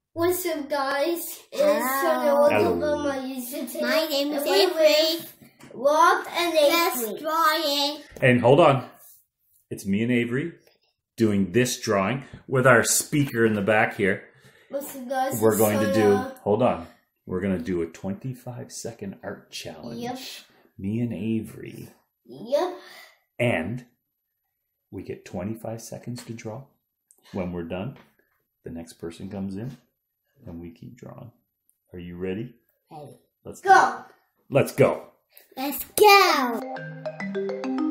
What's up, guys? My name is Avery. Robb and Avery. Drawing. And hold on. It's me and Avery doing this drawing with our speaker in the back here. What's up, guys? We're going to do, hold on. We're going to do a 25-second art challenge. Yep. Me and Avery. Yep. And we get 25 seconds to draw. When we're done, the next person comes in and we keep drawing. Are you ready? Ready. Let's go. Let's go. Let's go.